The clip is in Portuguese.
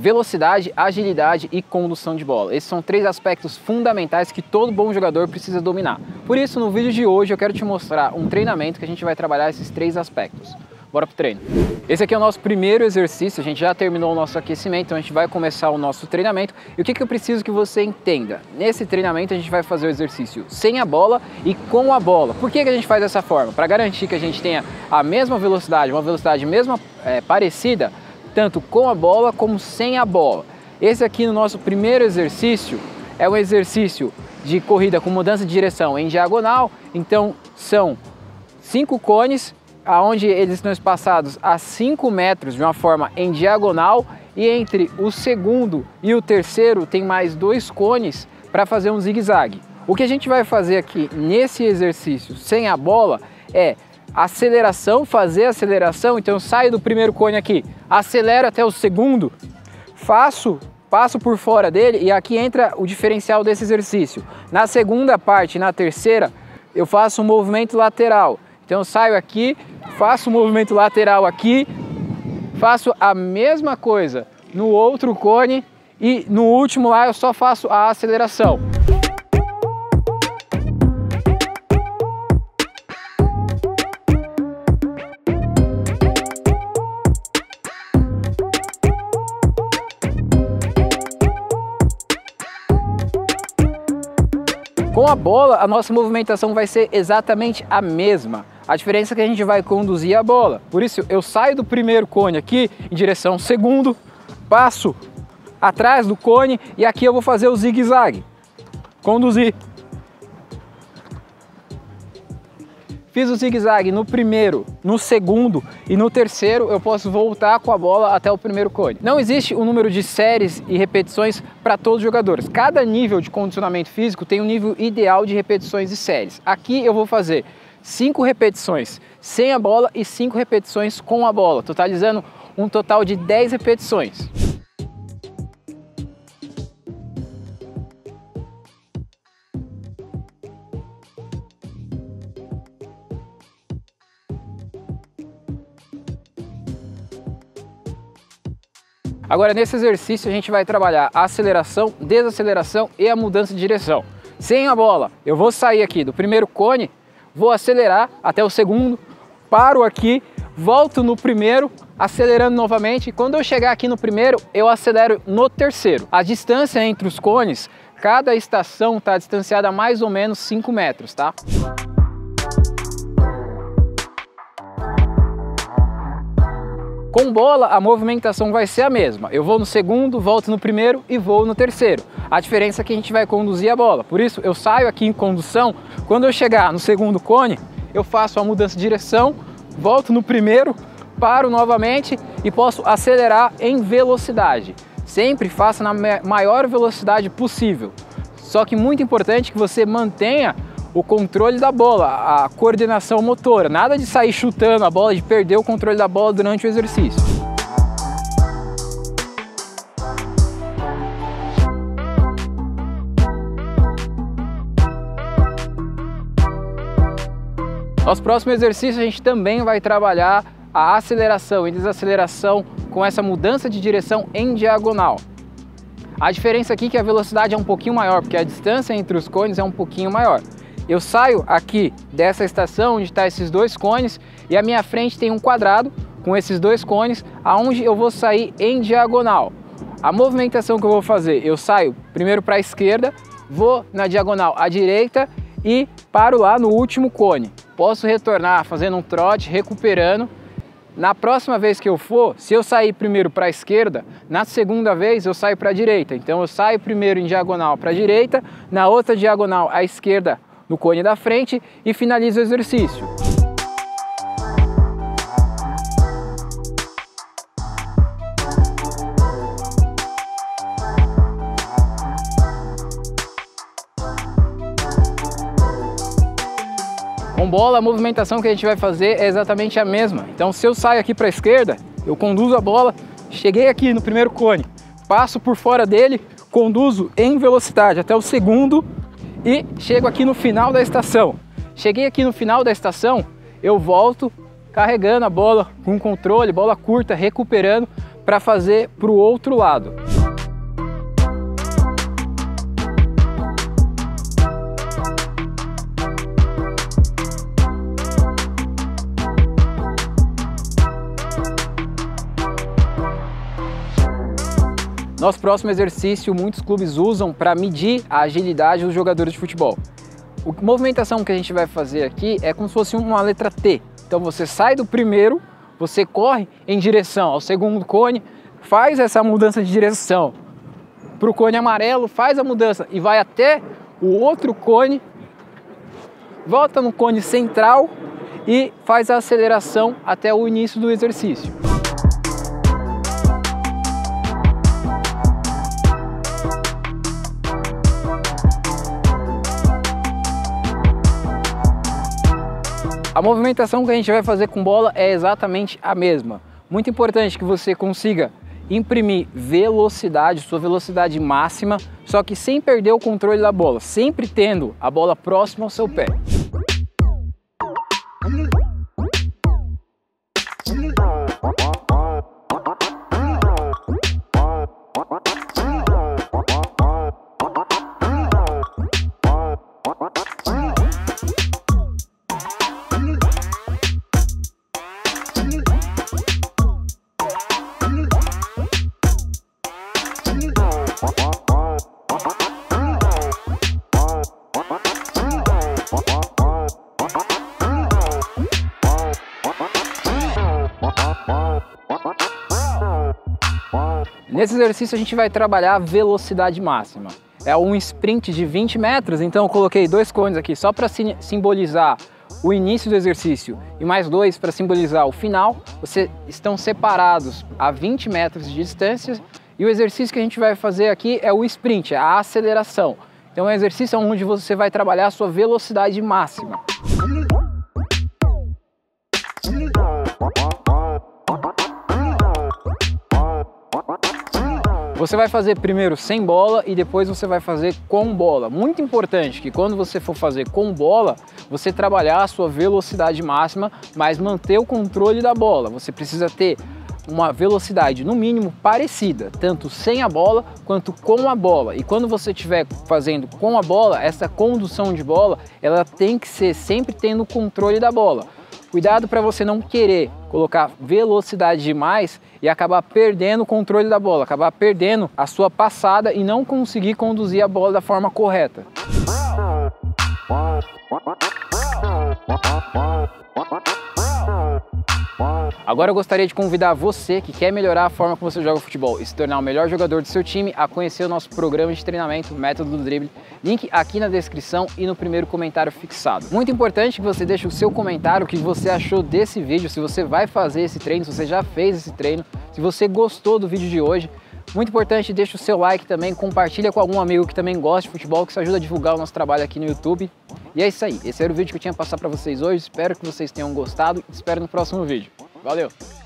velocidade, agilidade e condução de bola. Esses são 3 aspectos fundamentais que todo bom jogador precisa dominar. Por isso, no vídeo de hoje eu quero te mostrar um treinamento que a gente vai trabalhar esses 3 aspectos. Bora pro treino. Esse aqui é o nosso primeiro exercício, a gente já terminou o nosso aquecimento, então a gente vai começar o nosso treinamento. E o que eu preciso que você entenda? Nesse treinamento a gente vai fazer o exercício sem a bola e com a bola. Por que a gente faz dessa forma? Para garantir que a gente tenha a mesma velocidade, uma velocidade parecida, tanto com a bola como sem a bola. Esse aqui no nosso primeiro exercício é um exercício de corrida com mudança de direção em diagonal, então são 5 cones, onde eles estão espaçados a 5 metros de uma forma em diagonal, e entre o segundo e o terceiro tem mais 2 cones para fazer um zigue-zague. O que a gente vai fazer aqui nesse exercício sem a bola é aceleração, fazer aceleração. Então eu saio do primeiro cone aqui, acelero até o segundo, passo por fora dele, e aqui entra o diferencial desse exercício. Na segunda parte, na terceira, eu faço um movimento lateral. Então eu saio aqui, faço um movimento lateral aqui, faço a mesma coisa no outro cone e no último lá eu só faço a aceleração. Com a bola, a nossa movimentação vai ser exatamente a mesma. A diferença é que a gente vai conduzir a bola. Por isso, eu saio do primeiro cone aqui em direção ao segundo, passo atrás do cone e aqui eu vou fazer o zigue-zague. Conduzir. Fiz o zigue-zague no primeiro, no segundo e no terceiro, eu posso voltar com a bola até o primeiro cone. Não existe um número de séries e repetições para todos os jogadores. Cada nível de condicionamento físico tem um nível ideal de repetições e séries. Aqui eu vou fazer 5 repetições sem a bola e 5 repetições com a bola, totalizando um total de 10 repetições. Agora, nesse exercício a gente vai trabalhar a aceleração, desaceleração e a mudança de direção. Sem a bola, eu vou sair aqui do primeiro cone, vou acelerar até o segundo, paro aqui, volto no primeiro, acelerando novamente. Quando eu chegar aqui no primeiro, eu acelero no terceiro. A distância entre os cones, cada estação está distanciada a mais ou menos 5 metros, tá? Com bola, a movimentação vai ser a mesma. Eu vou no segundo, volto no primeiro e vou no terceiro. A diferença é que a gente vai conduzir a bola. Por isso, eu saio aqui em condução. Quando eu chegar no segundo cone, eu faço a mudança de direção, volto no primeiro, paro novamente e posso acelerar em velocidade. Sempre faça na maior velocidade possível. Só que muito importante que você mantenha o controle da bola, a coordenação motora. Nada de sair chutando a bola, de perder o controle da bola durante o exercício. Nosso próximo exercício a gente também vai trabalhar a aceleração e desaceleração com essa mudança de direção em diagonal. A diferença aqui é que a velocidade é um pouquinho maior, porque a distância entre os cones é um pouquinho maior. Eu saio aqui dessa estação onde estão esses 2 cones e à minha frente tem um quadrado com esses 2 cones, aonde eu vou sair em diagonal. A movimentação que eu vou fazer, eu saio primeiro para a esquerda, vou na diagonal à direita e paro lá no último cone. Posso retornar fazendo um trote, recuperando. Na próxima vez que eu for, se eu sair primeiro para a esquerda, na segunda vez eu saio para a direita. Então eu saio primeiro em diagonal para a direita, na outra diagonal à esquerda no cone da frente e finalizo o exercício. Com bola, a movimentação que a gente vai fazer é exatamente a mesma. Então, se eu saio aqui para a esquerda, eu conduzo a bola, cheguei aqui no primeiro cone, passo por fora dele, conduzo em velocidade até o segundo e chego aqui no final da estação. Cheguei aqui no final da estação, eu volto carregando a bola com controle, bola curta, recuperando para fazer para o outro lado. Nosso próximo exercício, muitos clubes usam para medir a agilidade dos jogadores de futebol. A movimentação que a gente vai fazer aqui é como se fosse uma letra T. Então você sai do primeiro, você corre em direção ao segundo cone, faz essa mudança de direção para o cone amarelo, faz a mudança e vai até o outro cone, volta no cone central e faz a aceleração até o início do exercício. A movimentação que a gente vai fazer com bola é exatamente a mesma. Muito importante que você consiga imprimir velocidade, sua velocidade máxima, só que sem perder o controle da bola, sempre tendo a bola próxima ao seu pé. Nesse exercício a gente vai trabalhar a velocidade máxima. É um sprint de 20 metros, então eu coloquei 2 cones aqui só para simbolizar o início do exercício e mais 2 para simbolizar o final. Vocês estão separados a 20 metros de distância e o exercício que a gente vai fazer aqui é o sprint, a aceleração. Então é um exercício onde você vai trabalhar a sua velocidade máxima. Você vai fazer primeiro sem bola e depois você vai fazer com bola. Muito importante que quando você for fazer com bola, você trabalhar a sua velocidade máxima, mas manter o controle da bola. Você precisa ter uma velocidade no mínimo parecida, tanto sem a bola quanto com a bola. E quando você estiver fazendo com a bola, essa condução de bola, ela tem que ser sempre tendo o controle da bola. Cuidado para você não querer colocar velocidade demais e acabar perdendo o controle da bola, acabar perdendo a sua passada e não conseguir conduzir a bola da forma correta. Agora eu gostaria de convidar você que quer melhorar a forma como você joga futebol e se tornar o melhor jogador do seu time a conhecer o nosso programa de treinamento Método do Drible. Link aqui na descrição e no primeiro comentário fixado. Muito importante que você deixe o seu comentário, o que você achou desse vídeo, se você vai fazer esse treino, se você já fez esse treino, se você gostou do vídeo de hoje. Muito importante, deixa o seu like também, compartilha com algum amigo que também gosta de futebol, que isso ajuda a divulgar o nosso trabalho aqui no YouTube. E é isso aí, esse era o vídeo que eu tinha para passar para vocês hoje, espero que vocês tenham gostado e te espero no próximo vídeo. Valeu!